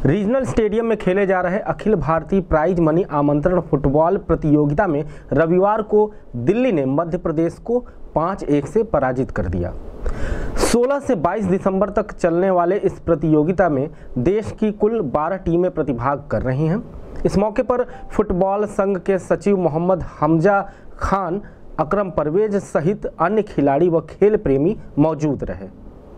Regional stadium में खेले जा रहे अखिल भारतीय प्राइज मनी आमंत्रण फुटबॉल प्रतियोगिता में रविवार को दिल्ली ने मध्य प्रदेश को 5-1 से पराजित कर दिया। 16 से 22 दिसंबर तक चलने वाले इस प्रतियोगिता में देश की कुल 12 टीमें प्रतिभाग कर रही हैं। इस मौके पर फुटबॉल संघ के सचिव मोहम्मद हमजा खान, अकरम परवेज सहित अन्य खिलाड़ी व खेल प्रेमी मौजूद रहे।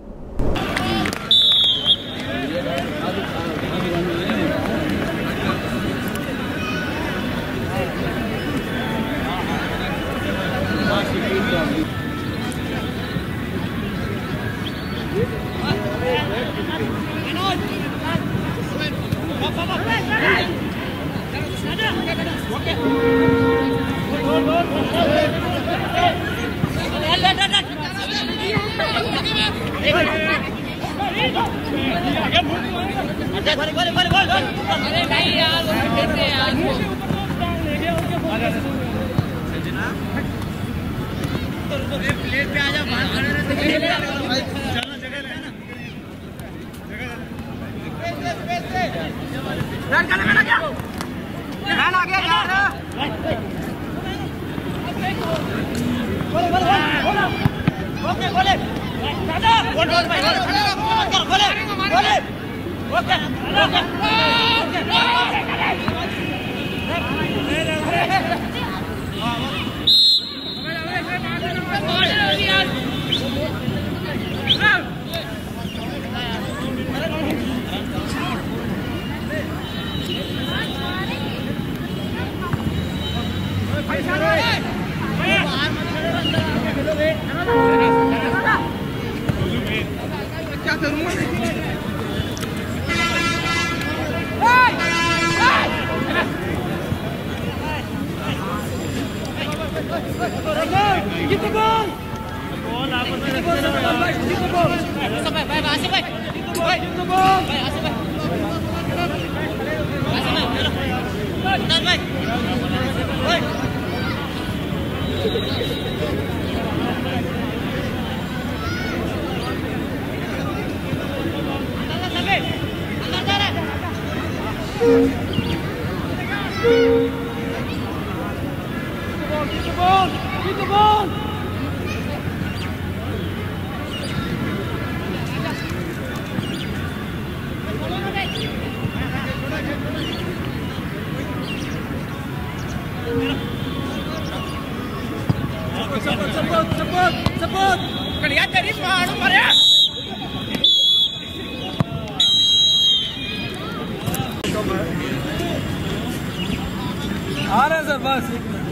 आ रहे सर बस।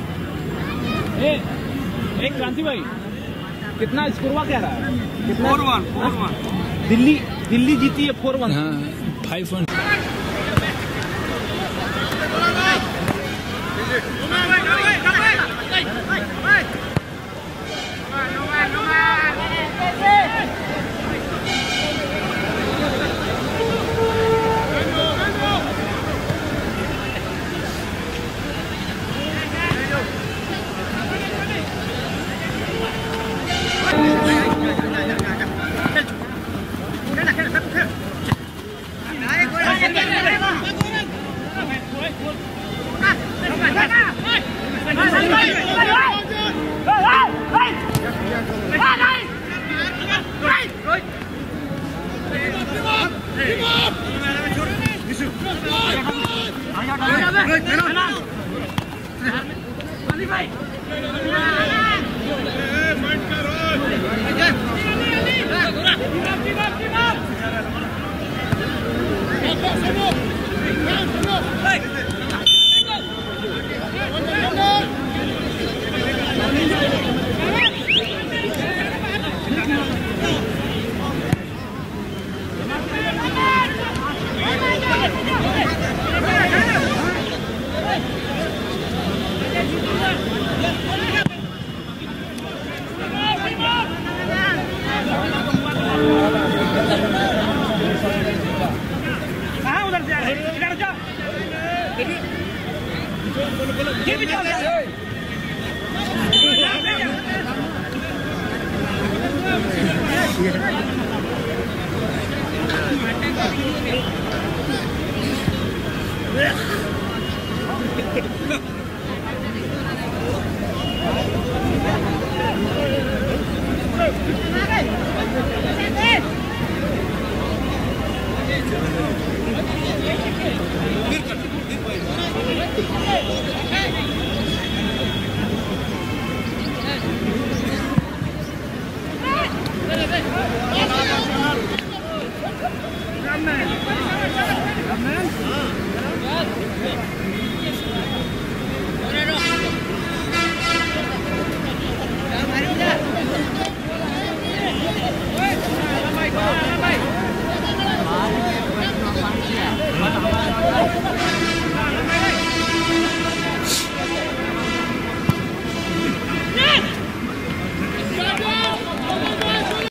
एक क्रांति भाई, कितना स्कोर हुआ क्या रहा है? 4-1। दिल्ली जीती है 4-1। हाँ, 5-1। फिर